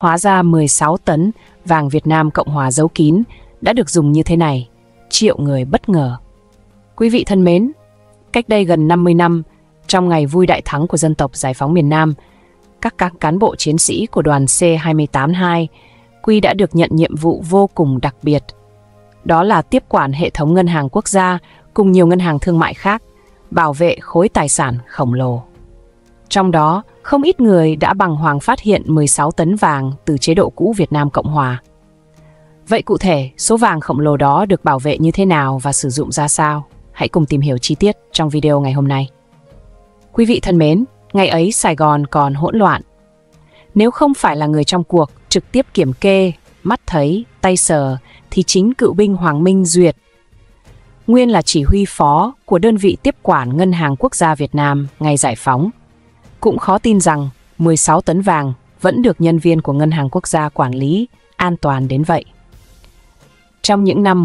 Hóa ra 16 tấn vàng Việt Nam Cộng Hòa giấu kín đã được dùng như thế này. Triệu người bất ngờ. Quý vị thân mến, cách đây gần 50 năm, trong ngày vui đại thắng của dân tộc giải phóng miền Nam, các cán bộ chiến sĩ của đoàn C282 Quy đã được nhận nhiệm vụ vô cùng đặc biệt. Đó là tiếp quản hệ thống ngân hàng quốc gia cùng nhiều ngân hàng thương mại khác, bảo vệ khối tài sản khổng lồ. Trong đó, không ít người đã bàng hoàng phát hiện 16 tấn vàng từ chế độ cũ Việt Nam Cộng Hòa. Vậy cụ thể, số vàng khổng lồ đó được bảo vệ như thế nào và sử dụng ra sao? Hãy cùng tìm hiểu chi tiết trong video ngày hôm nay. Quý vị thân mến, ngày ấy Sài Gòn còn hỗn loạn. Nếu không phải là người trong cuộc trực tiếp kiểm kê, mắt thấy, tay sờ, thì chính cựu binh Hoàng Minh Duyệt, nguyên là chỉ huy phó của đơn vị tiếp quản Ngân hàng Quốc gia Việt Nam ngày giải phóng, cũng khó tin rằng 16 tấn vàng vẫn được nhân viên của Ngân hàng Quốc gia quản lý an toàn đến vậy. Trong những năm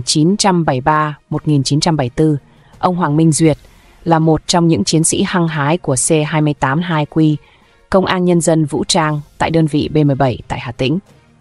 1973-1974, ông Hoàng Minh Duyệt là một trong những chiến sĩ hăng hái của C282Q, Công an Nhân dân Vũ trang tại đơn vị B17 tại Hà Tĩnh.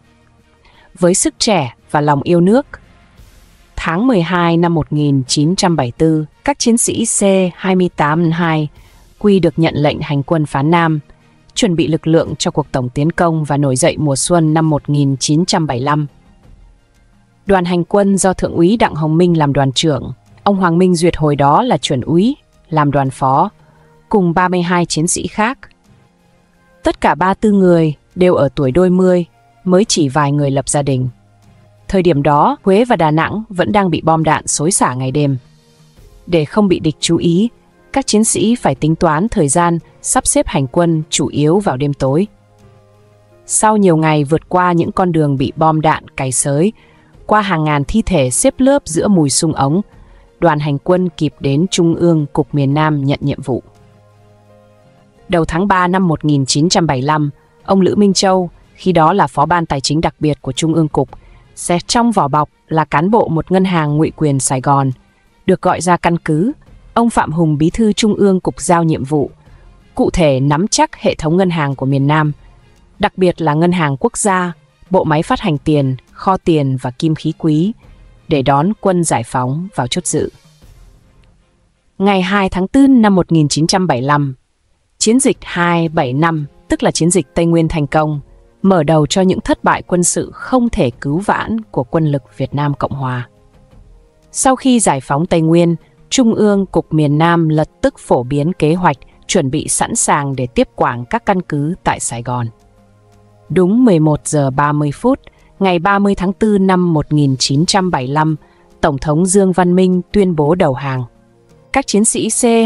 Với sức trẻ và lòng yêu nước, tháng 12 năm 1974, các chiến sĩ C282Q được nhận lệnh hành quân phá Nam, chuẩn bị lực lượng cho cuộc tổng tiến công và nổi dậy mùa xuân năm 1975. Đoàn hành quân do Thượng úy Đặng Hồng Minh làm đoàn trưởng, ông Hoàng Minh Duyệt hồi đó là chuẩn úy, làm đoàn phó, cùng 32 chiến sĩ khác. Tất cả 34 người đều ở tuổi đôi mươi, mới chỉ vài người lập gia đình. Thời điểm đó, Huế và Đà Nẵng vẫn đang bị bom đạn xối xả ngày đêm. Để không bị địch chú ý, các chiến sĩ phải tính toán thời gian sắp xếp hành quân chủ yếu vào đêm tối. Sau nhiều ngày vượt qua những con đường bị bom đạn cày xới, qua hàng ngàn thi thể xếp lớp giữa mùi sung ống, đoàn hành quân kịp đến Trung ương Cục miền Nam nhận nhiệm vụ. Đầu tháng 3 năm 1975, ông Lữ Minh Châu, khi đó là phó ban tài chính đặc biệt của Trung ương Cục, sẽ trong vỏ bọc là cán bộ một ngân hàng ngụy quyền Sài Gòn, được gọi ra căn cứ. Ông Phạm Hùng, bí thư Trung ương Cục giao nhiệm vụ, cụ thể nắm chắc hệ thống ngân hàng của miền Nam, đặc biệt là ngân hàng quốc gia, bộ máy phát hành tiền, kho tiền và kim khí quý, để đón quân giải phóng vào chốt dự. Ngày 2 tháng 4 năm 1975, chiến dịch 275, tức là chiến dịch Tây Nguyên thành công, mở đầu cho những thất bại quân sự không thể cứu vãn của quân lực Việt Nam Cộng Hòa. Sau khi giải phóng Tây Nguyên, Trung ương Cục miền Nam lập tức phổ biến kế hoạch chuẩn bị sẵn sàng để tiếp quản các căn cứ tại Sài Gòn. Đúng 11 giờ 30 phút, ngày 30 tháng 4 năm 1975, Tổng thống Dương Văn Minh tuyên bố đầu hàng. Các chiến sĩ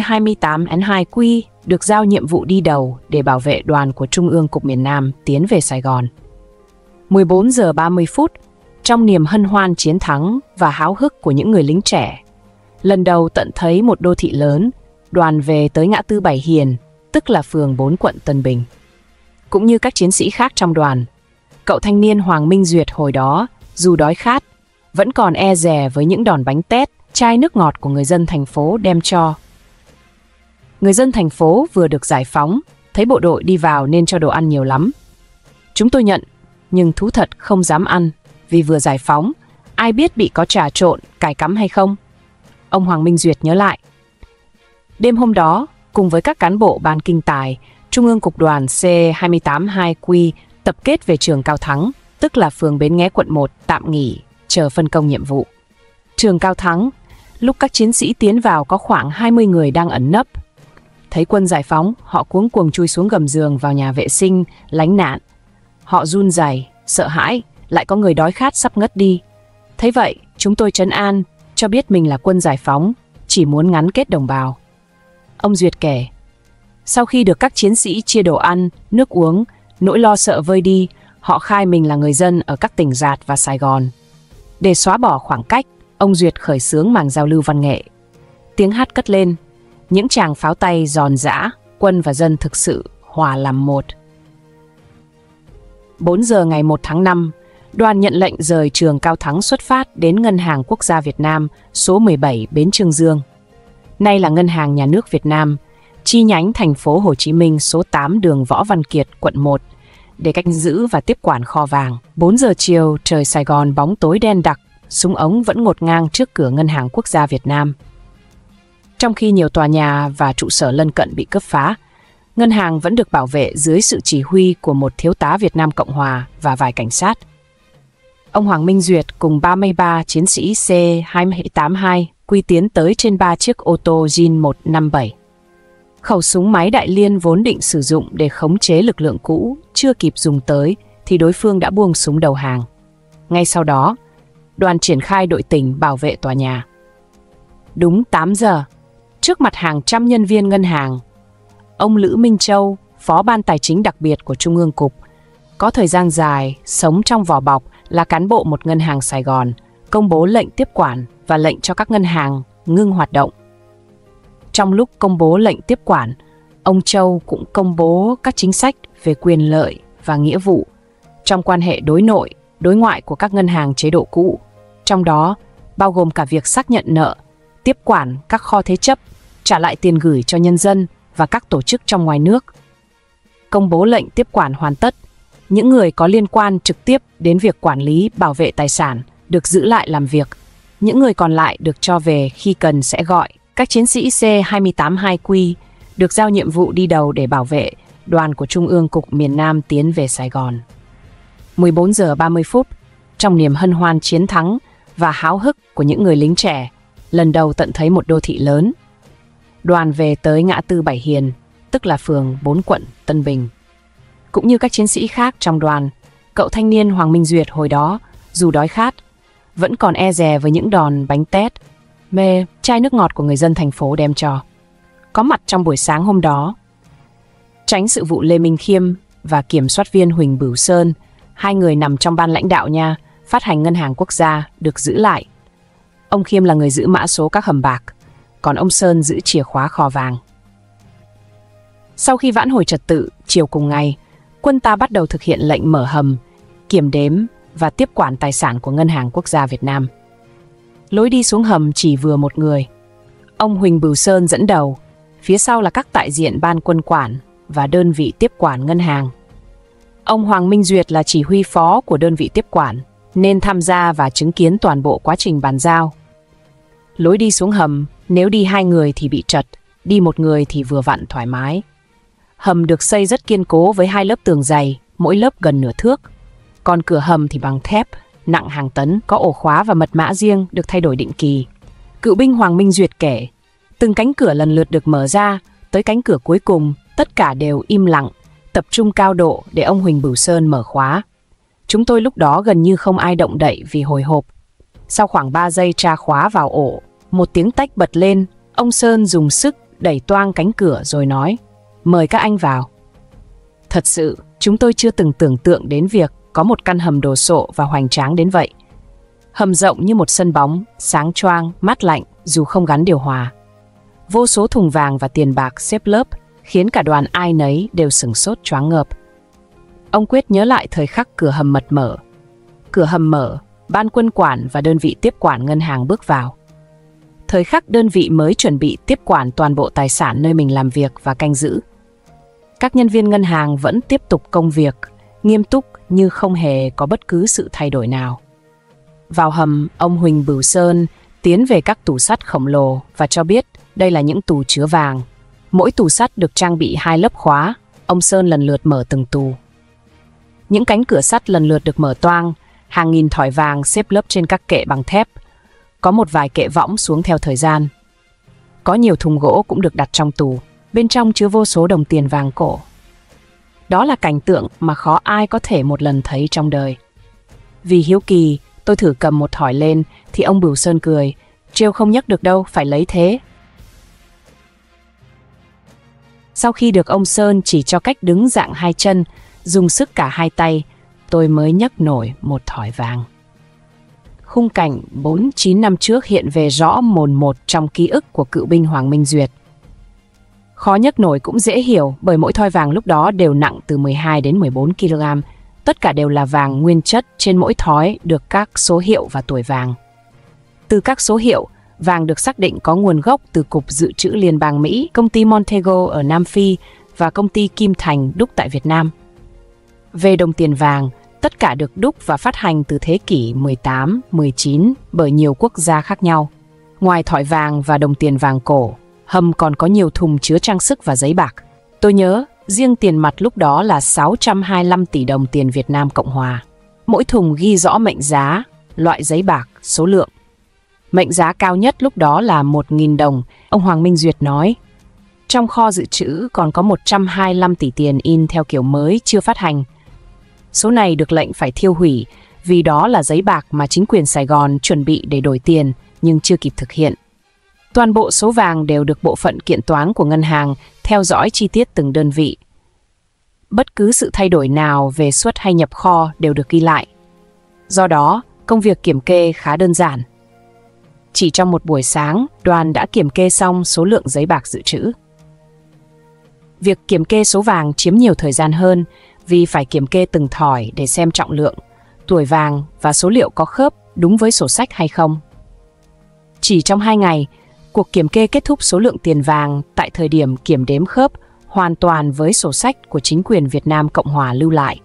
C282Q được giao nhiệm vụ đi đầu để bảo vệ đoàn của Trung ương Cục miền Nam tiến về Sài Gòn. 14 giờ 30 phút, trong niềm hân hoan chiến thắng và háo hức của những người lính trẻ, lần đầu tận thấy một đô thị lớn, đoàn về tới ngã tư Bảy Hiền, tức là phường 4 quận Tân Bình. Cũng như các chiến sĩ khác trong đoàn, cậu thanh niên Hoàng Minh Duyệt hồi đó, dù đói khát, vẫn còn e dè với những đòn bánh tét, chai nước ngọt của người dân thành phố đem cho. Người dân thành phố vừa được giải phóng, thấy bộ đội đi vào nên cho đồ ăn nhiều lắm. Chúng tôi nhận, nhưng thú thật không dám ăn, vì vừa giải phóng, ai biết bị có trà trộn, cải cắm hay không. Ông Hoàng Minh Duyệt nhớ lại. Đêm hôm đó, cùng với các cán bộ ban kinh tài, Trung ương Cục đoàn C282Q tập kết về trường Cao Thắng, tức là phường Bến Nghé quận 1, tạm nghỉ, chờ phân công nhiệm vụ. Trường Cao Thắng, lúc các chiến sĩ tiến vào có khoảng 20 người đang ẩn nấp. Thấy quân giải phóng, họ cuống cuồng chui xuống gầm giường vào nhà vệ sinh, lánh nạn. Họ run rẩy, sợ hãi, lại có người đói khát sắp ngất đi. Thấy vậy, chúng tôi trấn an, cho biết mình là quân giải phóng, chỉ muốn gắn kết đồng bào. Ông Duyệt kể, sau khi được các chiến sĩ chia đồ ăn, nước uống, nỗi lo sợ vơi đi, họ khai mình là người dân ở các tỉnh Dạt và Sài Gòn. Để xóa bỏ khoảng cách, ông Duyệt khởi xướng màn giao lưu văn nghệ. Tiếng hát cất lên, những tràng pháo tay giòn giã, quân và dân thực sự hòa làm một. 4 giờ ngày 1 tháng 5, đoàn nhận lệnh rời trường Cao Thắng xuất phát đến Ngân hàng Quốc gia Việt Nam số 17 Bến Trương Dương. Nay là Ngân hàng Nhà nước Việt Nam, chi nhánh thành phố Hồ Chí Minh số 8 đường Võ Văn Kiệt, quận 1, để canh giữ và tiếp quản kho vàng. 4 giờ chiều, trời Sài Gòn bóng tối đen đặc, súng ống vẫn ngổn ngang trước cửa Ngân hàng Quốc gia Việt Nam. Trong khi nhiều tòa nhà và trụ sở lân cận bị cướp phá, ngân hàng vẫn được bảo vệ dưới sự chỉ huy của một thiếu tá Việt Nam Cộng Hòa và vài cảnh sát. Ông Hoàng Minh Duyệt cùng 33 chiến sĩ C-282 quy tiến tới trên 3 chiếc ô tô Jean 157. Khẩu súng máy đại liên vốn định sử dụng để khống chế lực lượng cũ chưa kịp dùng tới thì đối phương đã buông súng đầu hàng. Ngay sau đó, đoàn triển khai đội tình bảo vệ tòa nhà. Đúng 8 giờ, trước mặt hàng trăm nhân viên ngân hàng, ông Lữ Minh Châu, Phó Ban Tài chính đặc biệt của Trung ương Cục, có thời gian dài sống trong vỏ bọc là cán bộ một ngân hàng Sài Gòn, công bố lệnh tiếp quản và lệnh cho các ngân hàng ngưng hoạt động. Trong lúc công bố lệnh tiếp quản, ông Châu cũng công bố các chính sách về quyền lợi và nghĩa vụ trong quan hệ đối nội, đối ngoại của các ngân hàng chế độ cũ, trong đó bao gồm cả việc xác nhận nợ, tiếp quản các kho thế chấp, trả lại tiền gửi cho nhân dân và các tổ chức trong ngoài nước. Công bố lệnh tiếp quản hoàn tất, những người có liên quan trực tiếp đến việc quản lý bảo vệ tài sản được giữ lại làm việc. Những người còn lại được cho về khi cần sẽ gọi. Các chiến sĩ C-282Q được giao nhiệm vụ đi đầu để bảo vệ đoàn của Trung ương Cục miền Nam tiến về Sài Gòn. 14 giờ 30 phút, trong niềm hân hoan chiến thắng và háo hức của những người lính trẻ, lần đầu tận thấy một đô thị lớn. Đoàn về tới ngã tư Bảy Hiền, tức là phường 4 quận Tân Bình. Cũng như các chiến sĩ khác trong đoàn, cậu thanh niên Hoàng Minh Duyệt hồi đó, dù đói khát, vẫn còn e dè với những đòn bánh tét, mê, chai nước ngọt của người dân thành phố đem cho. Có mặt trong buổi sáng hôm đó, Chánh sự vụ Lê Minh Khiêm và kiểm soát viên Huỳnh Bửu Sơn, hai người nằm trong ban lãnh đạo nha, phát hành Ngân hàng Quốc gia, được giữ lại. Ông Khiêm là người giữ mã số các hầm bạc, còn ông Sơn giữ chìa khóa kho vàng. Sau khi vãn hồi trật tự, chiều cùng ngày, quân ta bắt đầu thực hiện lệnh mở hầm, kiểm đếm và tiếp quản tài sản của Ngân hàng Quốc gia Việt Nam. Lối đi xuống hầm chỉ vừa một người. Ông Huỳnh Bửu Sơn dẫn đầu, phía sau là các đại diện ban quân quản và đơn vị tiếp quản ngân hàng. Ông Hoàng Minh Duyệt là chỉ huy phó của đơn vị tiếp quản, nên tham gia và chứng kiến toàn bộ quá trình bàn giao. Lối đi xuống hầm, nếu đi 2 người thì bị trật, đi 1 người thì vừa vặn thoải mái. Hầm được xây rất kiên cố với 2 lớp tường dày, mỗi lớp gần nửa thước. Còn cửa hầm thì bằng thép, nặng hàng tấn, có ổ khóa và mật mã riêng được thay đổi định kỳ. Cựu binh Hoàng Minh Duyệt kể, từng cánh cửa lần lượt được mở ra, tới cánh cửa cuối cùng, tất cả đều im lặng, tập trung cao độ để ông Huỳnh Bửu Sơn mở khóa. Chúng tôi lúc đó gần như không ai động đậy vì hồi hộp. Sau khoảng 3 giây tra khóa vào ổ, một tiếng tách bật lên, ông Sơn dùng sức đẩy toang cánh cửa rồi nói, mời các anh vào. Thật sự, chúng tôi chưa từng tưởng tượng đến việc có một căn hầm đồ sộ và hoành tráng đến vậy. Hầm rộng như một sân bóng, sáng choang, mát lạnh dù không gắn điều hòa. Vô số thùng vàng và tiền bạc xếp lớp, khiến cả đoàn ai nấy đều sửng sốt choáng ngợp. Ông Quyết nhớ lại thời khắc cửa hầm mật mở. Cửa hầm mở, ban quân quản và đơn vị tiếp quản ngân hàng bước vào. Thời khắc đơn vị mới chuẩn bị tiếp quản toàn bộ tài sản nơi mình làm việc và canh giữ. Các nhân viên ngân hàng vẫn tiếp tục công việc, nghiêm túc như không hề có bất cứ sự thay đổi nào. Vào hầm, ông Huỳnh Bửu Sơn tiến về các tủ sắt khổng lồ và cho biết đây là những tủ chứa vàng. Mỗi tủ sắt được trang bị 2 lớp khóa, ông Sơn lần lượt mở từng tủ. Những cánh cửa sắt lần lượt được mở toang, hàng nghìn thỏi vàng xếp lớp trên các kệ bằng thép. Có một vài kệ võng xuống theo thời gian. Có nhiều thùng gỗ cũng được đặt trong tủ, bên trong chứa vô số đồng tiền vàng cổ. Đó là cảnh tượng mà khó ai có thể một lần thấy trong đời. Vì hiếu kỳ, tôi thử cầm một thỏi lên thì ông Bửu Sơn cười, trêu không nhấc được đâu, phải lấy thế. Sau khi được ông Sơn chỉ cho cách đứng dạng 2 chân, dùng sức cả 2 tay, tôi mới nhấc nổi một thỏi vàng. Khung cảnh 49 năm trước hiện về rõ mồn một trong ký ức của cựu binh Hoàng Minh Duyệt. Khó nhấc nổi cũng dễ hiểu bởi mỗi thỏi vàng lúc đó đều nặng từ 12 đến 14 kg. Tất cả đều là vàng nguyên chất, trên mỗi thỏi được các số hiệu và tuổi vàng. Từ các số hiệu, vàng được xác định có nguồn gốc từ Cục Dự trữ Liên bang Mỹ, công ty Montego ở Nam Phi và công ty Kim Thành đúc tại Việt Nam. Về đồng tiền vàng, tất cả được đúc và phát hành từ thế kỷ 18, 19 bởi nhiều quốc gia khác nhau. Ngoài thỏi vàng và đồng tiền vàng cổ, hầm còn có nhiều thùng chứa trang sức và giấy bạc. Tôi nhớ, riêng tiền mặt lúc đó là 625 tỷ đồng tiền Việt Nam Cộng Hòa. Mỗi thùng ghi rõ mệnh giá, loại giấy bạc, số lượng. Mệnh giá cao nhất lúc đó là 1.000 đồng, ông Hoàng Minh Duyệt nói. Trong kho dự trữ còn có 125 tỷ tiền in theo kiểu mới chưa phát hành. Số này được lệnh phải thiêu hủy vì đó là giấy bạc mà chính quyền Sài Gòn chuẩn bị để đổi tiền nhưng chưa kịp thực hiện. Toàn bộ số vàng đều được bộ phận kiện toán của ngân hàng theo dõi chi tiết từng đơn vị. Bất cứ sự thay đổi nào về xuất hay nhập kho đều được ghi lại. Do đó, công việc kiểm kê khá đơn giản. Chỉ trong một buổi sáng, đoàn đã kiểm kê xong số lượng giấy bạc dự trữ. Việc kiểm kê số vàng chiếm nhiều thời gian hơn vì phải kiểm kê từng thỏi để xem trọng lượng, tuổi vàng và số liệu có khớp đúng với sổ sách hay không. Chỉ trong 2 ngày, cuộc kiểm kê kết thúc số lượng tiền vàng tại thời điểm kiểm đếm khớp hoàn toàn với sổ sách của chính quyền Việt Nam Cộng Hòa lưu lại.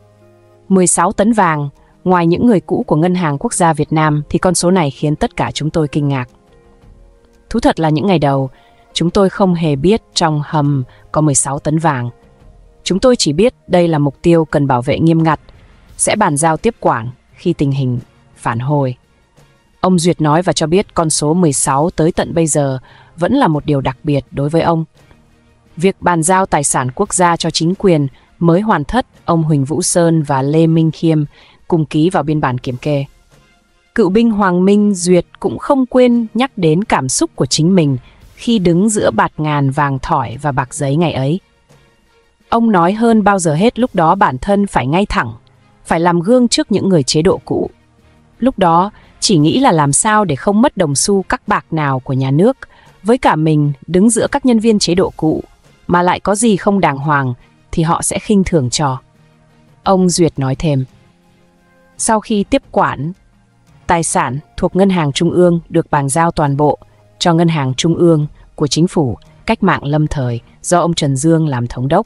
16 tấn vàng, ngoài những người cũ của Ngân hàng Quốc gia Việt Nam thì con số này khiến tất cả chúng tôi kinh ngạc. Thú thật là những ngày đầu, chúng tôi không hề biết trong hầm có 16 tấn vàng. Chúng tôi chỉ biết đây là mục tiêu cần bảo vệ nghiêm ngặt, sẽ bàn giao tiếp quản khi tình hình phản hồi. Ông Duyệt nói và cho biết con số 16 tới tận bây giờ vẫn là một điều đặc biệt đối với ông. Việc bàn giao tài sản quốc gia cho chính quyền mới hoàn tất, ông Huỳnh Vũ Sơn và Lê Minh Khiêm cùng ký vào biên bản kiểm kê. Cựu binh Hoàng Minh Duyệt cũng không quên nhắc đến cảm xúc của chính mình khi đứng giữa bạt ngàn vàng thỏi và bạc giấy ngày ấy. Ông nói hơn bao giờ hết lúc đó bản thân phải ngay thẳng, phải làm gương trước những người chế độ cũ. Lúc đó chỉ nghĩ là làm sao để không mất đồng xu các bạc nào của nhà nước, với cả mình đứng giữa các nhân viên chế độ cũ, mà lại có gì không đàng hoàng thì họ sẽ khinh thường cho. Ông Duyệt nói thêm. Sau khi tiếp quản, tài sản thuộc Ngân hàng Trung ương được bàn giao toàn bộ cho Ngân hàng Trung ương của Chính phủ Cách mạng lâm thời do ông Trần Dương làm thống đốc.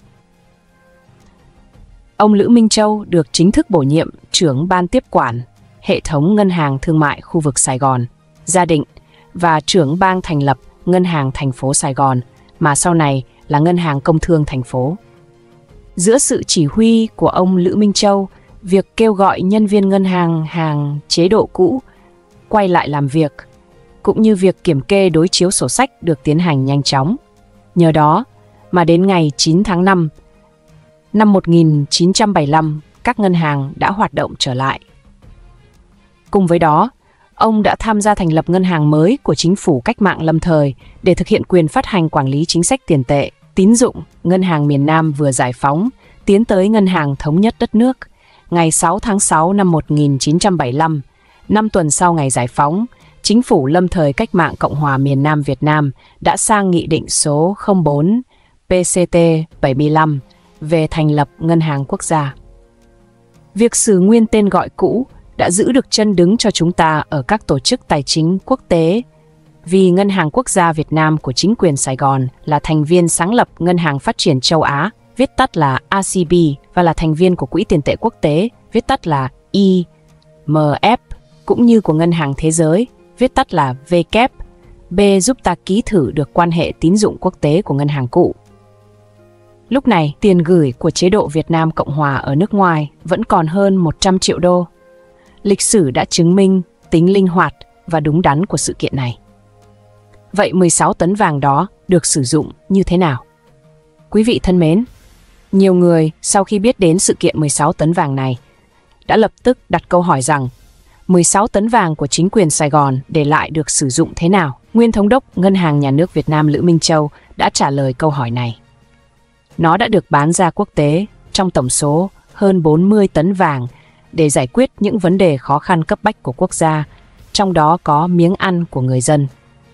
Ông Lữ Minh Châu được chính thức bổ nhiệm trưởng ban tiếp quản hệ thống Ngân hàng Thương mại khu vực Sài Gòn, Gia Định và trưởng ban thành lập Ngân hàng thành phố Sài Gòn, mà sau này là Ngân hàng Công thương thành phố. Giữa sự chỉ huy của ông Lữ Minh Châu, việc kêu gọi nhân viên ngân hàng chế độ cũ quay lại làm việc, cũng như việc kiểm kê đối chiếu sổ sách được tiến hành nhanh chóng. Nhờ đó mà đến ngày 9 tháng 5 năm 1975, các ngân hàng đã hoạt động trở lại. Cùng với đó, ông đã tham gia thành lập ngân hàng mới của Chính phủ Cách mạng lâm thời để thực hiện quyền phát hành quản lý chính sách tiền tệ, tín dụng. Ngân hàng miền Nam vừa giải phóng, tiến tới ngân hàng thống nhất đất nước. Ngày 6 tháng 6 năm 1975, 5 tuần sau ngày giải phóng, Chính phủ lâm thời Cách mạng Cộng hòa miền Nam Việt Nam đã sang Nghị định số 04 PCT75 về thành lập Ngân hàng Quốc gia. Việc giữ nguyên tên gọi cũ đã giữ được chân đứng cho chúng ta ở các tổ chức tài chính quốc tế, vì Ngân hàng Quốc gia Việt Nam của chính quyền Sài Gòn là thành viên sáng lập Ngân hàng Phát triển Châu Á, viết tắt là ACB, và là thành viên của Quỹ tiền tệ quốc tế, viết tắt là IMF, cũng như của Ngân hàng Thế giới, viết tắt là WB, giúp ta ký thử được quan hệ tín dụng quốc tế của ngân hàng cũ. Lúc này, tiền gửi của chế độ Việt Nam Cộng Hòa ở nước ngoài vẫn còn hơn 100 triệu đô. Lịch sử đã chứng minh tính linh hoạt và đúng đắn của sự kiện này. Vậy 16 tấn vàng đó được sử dụng như thế nào? Quý vị thân mến, nhiều người sau khi biết đến sự kiện 16 tấn vàng này đã lập tức đặt câu hỏi rằng 16 tấn vàng của chính quyền Sài Gòn để lại được sử dụng thế nào? Nguyên Thống đốc Ngân hàng Nhà nước Việt Nam Lữ Minh Châu đã trả lời câu hỏi này. Nó đã được bán ra quốc tế trong tổng số hơn 40 tấn vàng để giải quyết những vấn đề khó khăn cấp bách của quốc gia, trong đó có miếng ăn của người dân.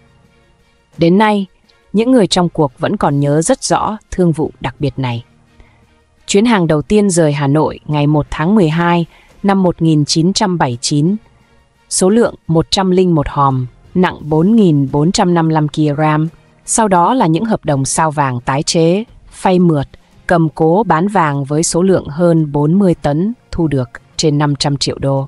Đến nay, những người trong cuộc vẫn còn nhớ rất rõ thương vụ đặc biệt này. Chuyến hàng đầu tiên rời Hà Nội ngày 1 tháng 12 năm 1979, số lượng 101 hòm, nặng 4.455 kg. Sau đó là những hợp đồng sao vàng tái chế, phay mượt, cầm cố bán vàng với số lượng hơn 40 tấn thu được trên 500 triệu đô.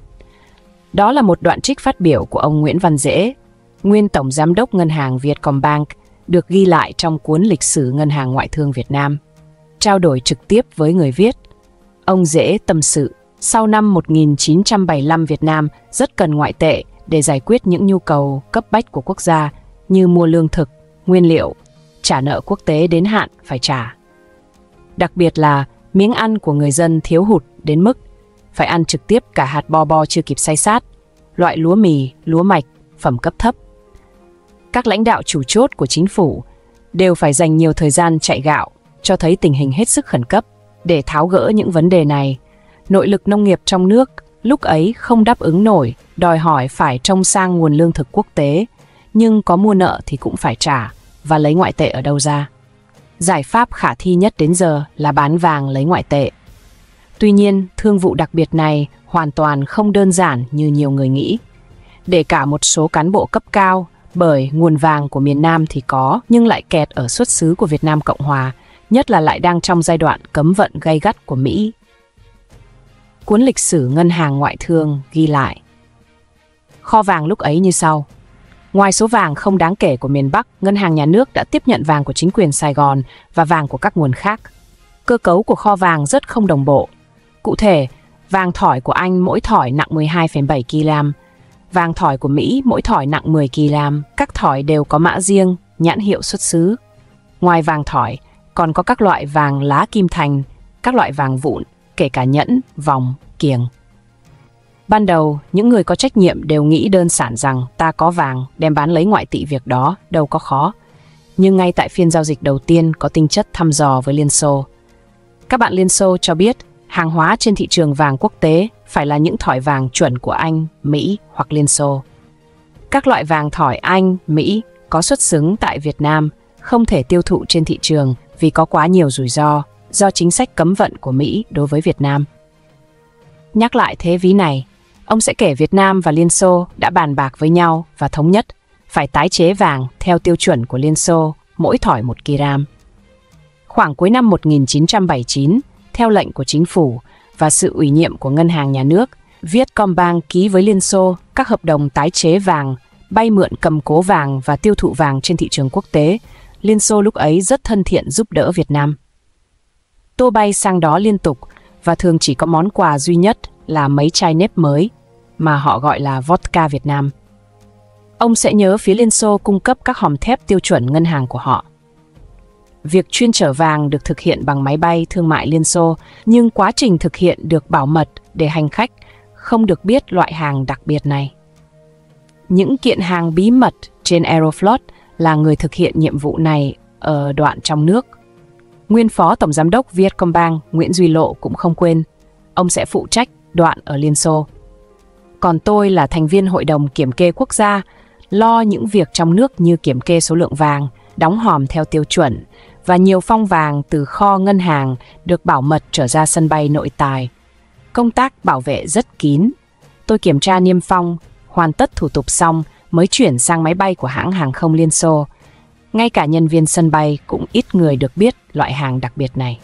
Đó là một đoạn trích phát biểu của ông Nguyễn Văn Dễ, nguyên Tổng Giám đốc Ngân hàng Vietcombank, được ghi lại trong cuốn Lịch sử Ngân hàng Ngoại thương Việt Nam. Trao đổi trực tiếp với người viết, ông Dễ tâm sự, sau năm 1975 Việt Nam rất cần ngoại tệ để giải quyết những nhu cầu cấp bách của quốc gia như mua lương thực, nguyên liệu, trả nợ quốc tế đến hạn phải trả. Đặc biệt là miếng ăn của người dân thiếu hụt đến mức phải ăn trực tiếp cả hạt bo bo chưa kịp xay sát, loại lúa mì, lúa mạch, phẩm cấp thấp. Các lãnh đạo chủ chốt của chính phủ đều phải dành nhiều thời gian chạy gạo, cho thấy tình hình hết sức khẩn cấp. Để tháo gỡ những vấn đề này, nội lực nông nghiệp trong nước lúc ấy không đáp ứng nổi, đòi hỏi phải trông sang nguồn lương thực quốc tế, nhưng có mua nợ thì cũng phải trả, và lấy ngoại tệ ở đâu ra? Giải pháp khả thi nhất đến giờ là bán vàng lấy ngoại tệ. Tuy nhiên, thương vụ đặc biệt này hoàn toàn không đơn giản như nhiều người nghĩ. Để cả một số cán bộ cấp cao, bởi nguồn vàng của miền Nam thì có, nhưng lại kẹt ở xuất xứ của Việt Nam Cộng Hòa, nhất là lại đang trong giai đoạn cấm vận gay gắt của Mỹ. Cuốn Lịch sử Ngân hàng Ngoại thương ghi lại. Kho vàng lúc ấy như sau. Ngoài số vàng không đáng kể của miền Bắc, Ngân hàng Nhà nước đã tiếp nhận vàng của chính quyền Sài Gòn và vàng của các nguồn khác. Cơ cấu của kho vàng rất không đồng bộ. Cụ thể, vàng thỏi của Anh mỗi thỏi nặng 12,7 kg, vàng thỏi của Mỹ mỗi thỏi nặng 10 kg. Các thỏi đều có mã riêng, nhãn hiệu xuất xứ. Ngoài vàng thỏi, còn có các loại vàng lá kim thành, các loại vàng vụn, kể cả nhẫn, vòng, kiềng. Ban đầu, những người có trách nhiệm đều nghĩ đơn giản rằng ta có vàng, đem bán lấy ngoại tệ, việc đó đâu có khó. Nhưng ngay tại phiên giao dịch đầu tiên có tính chất thăm dò với Liên Xô. Các bạn Liên Xô cho biết hàng hóa trên thị trường vàng quốc tế phải là những thỏi vàng chuẩn của Anh, Mỹ hoặc Liên Xô. Các loại vàng thỏi Anh, Mỹ có xuất xứng tại Việt Nam không thể tiêu thụ trên thị trường vì có quá nhiều rủi ro do chính sách cấm vận của Mỹ đối với Việt Nam. Nhắc lại thế ví này, ông sẽ kể Việt Nam và Liên Xô đã bàn bạc với nhau và thống nhất phải tái chế vàng theo tiêu chuẩn của Liên Xô, mỗi thỏi 1 kg. Khoảng cuối năm 1979, theo lệnh của chính phủ và sự ủy nhiệm của Ngân hàng Nhà nước, Vietcombank ký với Liên Xô các hợp đồng tái chế vàng, vay mượn cầm cố vàng và tiêu thụ vàng trên thị trường quốc tế. Liên Xô lúc ấy rất thân thiện giúp đỡ Việt Nam. Tô bay sang đó liên tục và thường chỉ có món quà duy nhất là mấy chai nếp mới mà họ gọi là vodka Việt Nam. Ông sẽ nhớ phía Liên Xô cung cấp các hòm thép tiêu chuẩn ngân hàng của họ. Việc chuyên chở vàng được thực hiện bằng máy bay thương mại Liên Xô, nhưng quá trình thực hiện được bảo mật để hành khách không được biết loại hàng đặc biệt này. Những kiện hàng bí mật trên Aeroflot là người thực hiện nhiệm vụ này ở đoạn trong nước. Nguyên Phó Tổng Giám đốc Vietcombank Nguyễn Duy Lộ cũng không quên, ông sẽ phụ trách đoạn ở Liên Xô. Còn tôi là thành viên Hội đồng Kiểm kê Quốc gia, lo những việc trong nước như kiểm kê số lượng vàng, đóng hòm theo tiêu chuẩn, và nhiều phong vàng từ kho ngân hàng được bảo mật trở ra sân bay Nội Bài. Công tác bảo vệ rất kín. Tôi kiểm tra niêm phong, hoàn tất thủ tục xong mới chuyển sang máy bay của hãng hàng không Liên Xô. Ngay cả nhân viên sân bay cũng ít người được biết loại hàng đặc biệt này.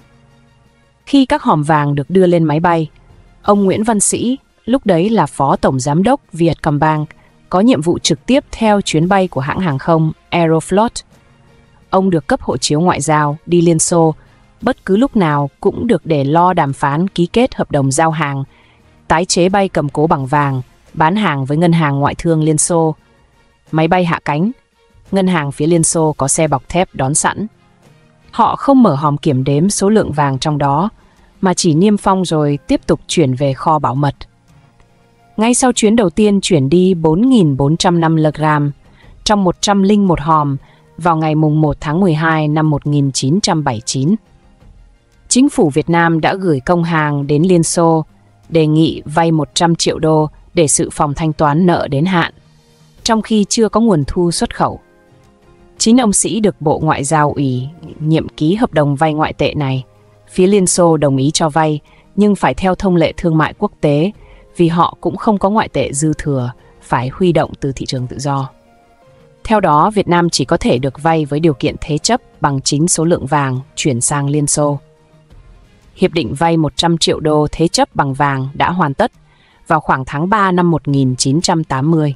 Khi các hòm vàng được đưa lên máy bay, ông Nguyễn Văn Sĩ, lúc đấy là Phó Tổng Giám đốc Vietcombank, có nhiệm vụ trực tiếp theo chuyến bay của hãng hàng không Aeroflot. Ông được cấp hộ chiếu ngoại giao đi Liên Xô, bất cứ lúc nào cũng được để lo đàm phán ký kết hợp đồng giao hàng, tái chế bay cầm cố bằng vàng, bán hàng với Ngân hàng Ngoại thương Liên Xô. Máy bay hạ cánh, ngân hàng phía Liên Xô có xe bọc thép đón sẵn. Họ không mở hòm kiểm đếm số lượng vàng trong đó, mà chỉ niêm phong rồi tiếp tục chuyển về kho bảo mật. Ngay sau chuyến đầu tiên chuyển đi 4.405 kg, trong 101 hòm, vào ngày 1 tháng 12 năm 1979. Chính phủ Việt Nam đã gửi công hàm đến Liên Xô, đề nghị vay 100 triệu đô để dự phòng thanh toán nợ đến hạn, trong khi chưa có nguồn thu xuất khẩu. Chính ông Sĩ được Bộ Ngoại giao ủy nhiệm ký hợp đồng vay ngoại tệ này. Phía Liên Xô đồng ý cho vay, nhưng phải theo thông lệ thương mại quốc tế, vì họ cũng không có ngoại tệ dư thừa, phải huy động từ thị trường tự do. Theo đó, Việt Nam chỉ có thể được vay với điều kiện thế chấp bằng chính số lượng vàng chuyển sang Liên Xô. Hiệp định vay 100 triệu đô thế chấp bằng vàng đã hoàn tất vào khoảng tháng 3 năm 1980.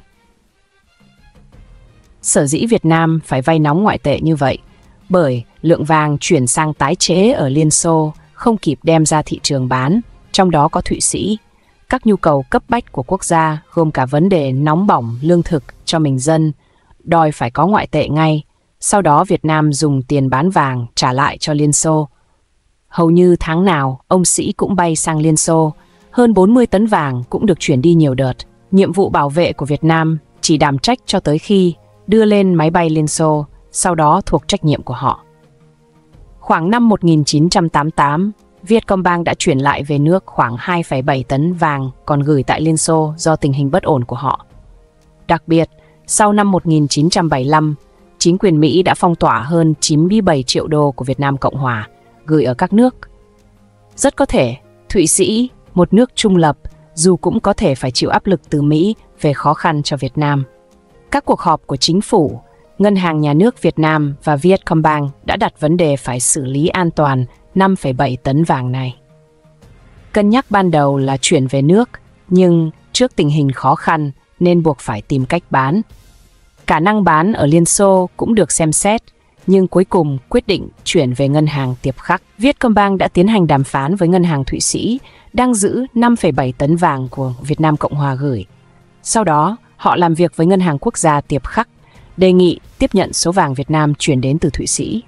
Sở dĩ Việt Nam phải vay nóng ngoại tệ như vậy bởi lượng vàng chuyển sang tái chế ở Liên Xô không kịp đem ra thị trường bán, trong đó có Thụy Sĩ. Các nhu cầu cấp bách của quốc gia gồm cả vấn đề nóng bỏng lương thực cho mình dân, đòi phải có ngoại tệ ngay. Sau đó Việt Nam dùng tiền bán vàng trả lại cho Liên Xô. Hầu như tháng nào, ông Sĩ cũng bay sang Liên Xô. Hơn 40 tấn vàng cũng được chuyển đi nhiều đợt. Nhiệm vụ bảo vệ của Việt Nam chỉ đảm trách cho tới khi đưa lên máy bay Liên Xô, sau đó thuộc trách nhiệm của họ. Khoảng năm 1988, Vietcombank đã chuyển lại về nước khoảng 2,7 tấn vàng còn gửi tại Liên Xô do tình hình bất ổn của họ. Đặc biệt, sau năm 1975, chính quyền Mỹ đã phong tỏa hơn 97 triệu đô của Việt Nam Cộng Hòa, gửi ở các nước. Rất có thể, Thụy Sĩ, một nước trung lập, dù cũng có thể phải chịu áp lực từ Mỹ về khó khăn cho Việt Nam. Các cuộc họp của chính phủ, Ngân hàng Nhà nước Việt Nam và Vietcombank đã đặt vấn đề phải xử lý an toàn 5,7 tấn vàng này. Cân nhắc ban đầu là chuyển về nước, nhưng trước tình hình khó khăn nên buộc phải tìm cách bán. Khả năng bán ở Liên Xô cũng được xem xét, nhưng cuối cùng quyết định chuyển về ngân hàng Tiệp Khắc. Vietcombank đã tiến hành đàm phán với ngân hàng Thụy Sĩ, đang giữ 5,7 tấn vàng của Việt Nam Cộng Hòa gửi. Sau đó, họ làm việc với ngân hàng quốc gia Tiệp Khắc, đề nghị tiếp nhận số vàng Việt Nam chuyển đến từ Thụy Sĩ.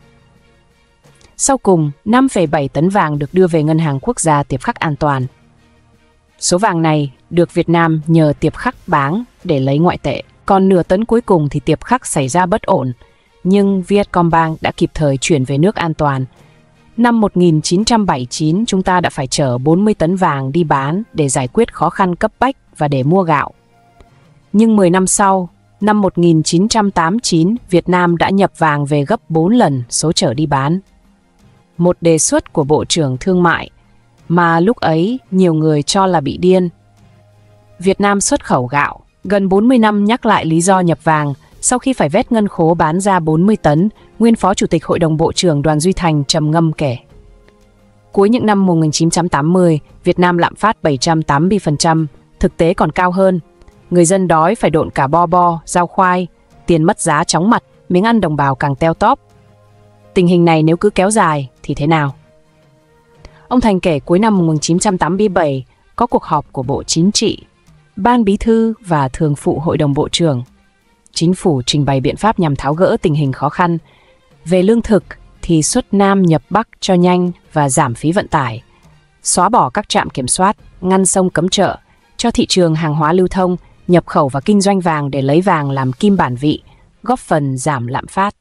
Sau cùng, 5,7 tấn vàng được đưa về ngân hàng quốc gia Tiệp Khắc an toàn. Số vàng này được Việt Nam nhờ Tiệp Khắc bán để lấy ngoại tệ, còn nửa tấn cuối cùng thì Tiệp Khắc xảy ra bất ổn, nhưng Vietcombank đã kịp thời chuyển về nước an toàn. Năm 1979, chúng ta đã phải chở 40 tấn vàng đi bán để giải quyết khó khăn cấp bách và để mua gạo. Nhưng 10 năm sau, năm 1989, Việt Nam đã nhập vàng về gấp 4 lần số chở đi bán. Một đề xuất của Bộ trưởng Thương mại mà lúc ấy nhiều người cho là bị điên. Việt Nam xuất khẩu gạo, gần 40 năm nhắc lại lý do nhập vàng sau khi phải vét ngân khố bán ra 40 tấn, nguyên Phó Chủ tịch Hội đồng Bộ trưởng Đoàn Duy Thành trầm ngâm kể. Cuối những năm 1980, Việt Nam lạm phát 780%, thực tế còn cao hơn. Người dân đói phải độn cả bo, rau khoai, tiền mất giá chóng mặt, miếng ăn đồng bào càng teo tóp. Tình hình này nếu cứ kéo dài thì thế nào? Ông Thành kể cuối năm 1987 có cuộc họp của Bộ Chính trị, Ban Bí thư và Thường phụ Hội đồng Bộ trưởng. Chính phủ trình bày biện pháp nhằm tháo gỡ tình hình khó khăn. Về lương thực thì xuất Nam nhập Bắc cho nhanh và giảm phí vận tải, xóa bỏ các trạm kiểm soát, ngăn sông cấm chợ, cho thị trường hàng hóa lưu thông, nhập khẩu và kinh doanh vàng để lấy vàng làm kim bản vị, góp phần giảm lạm phát.